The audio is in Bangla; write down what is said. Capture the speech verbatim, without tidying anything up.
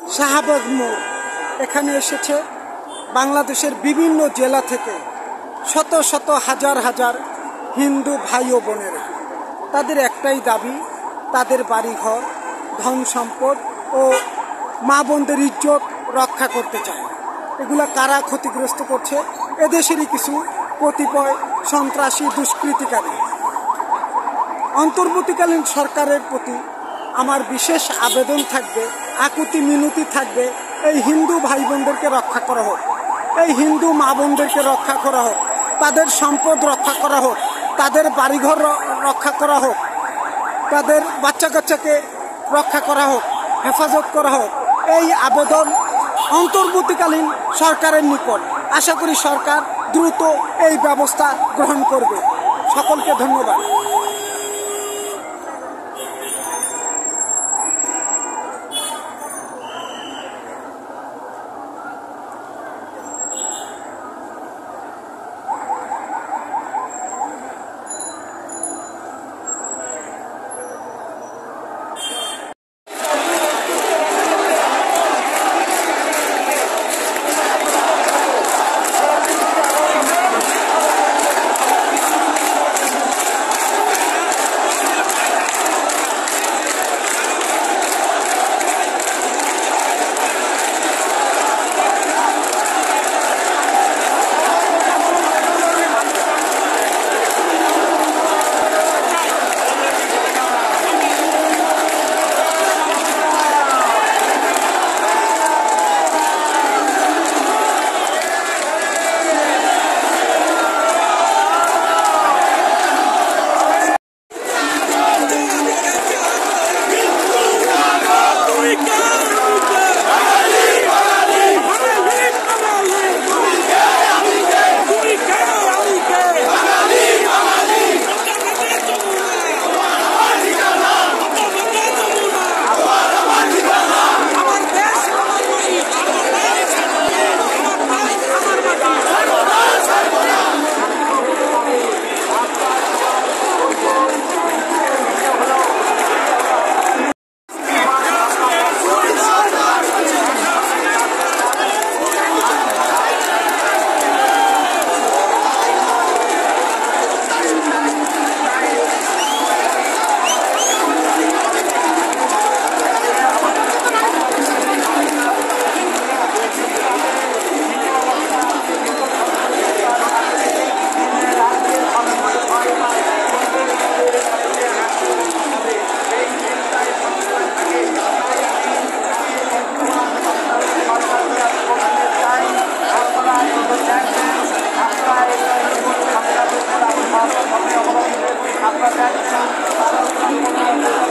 শাহবাগ মোড়, এখানে এসেছে বাংলাদেশের বিভিন্ন জেলা থেকে শত শত হাজার হাজার হিন্দু ভাই ও বোনেরা। তাদের একটাই দাবি, তাদের বাড়িঘর, ধন সম্পদ ও মা বোনদের ইজ্জত রক্ষা করতে চায়। এগুলা কারা ক্ষতিগ্রস্ত করছে? এদেশেরই কিছু কতিপয় সন্ত্রাসী দুষ্কৃতিকারী। অন্তর্বর্তীকালীন সরকারের প্রতি আমার বিশেষ আবেদন থাকবে, আকুতি মিনতি থাকবে, এই হিন্দু ভাই বোনদেরকে রক্ষা করা হোক, এই হিন্দু মা বোনদেরকে রক্ষা করা হোক, তাদের সম্পদ রক্ষা করা হোক, তাদের বাড়িঘর রক্ষা করা হোক, তাদের বাচ্চা কাচ্চাকে রক্ষা করা হোক, হেফাজত করা হোক। এই আবেদন অন্তর্বর্তীকালীন সরকারের নিকট। আশা করি সরকার দ্রুত এই ব্যবস্থা গ্রহণ করবে। সকলকে ধন্যবাদ। আপনারা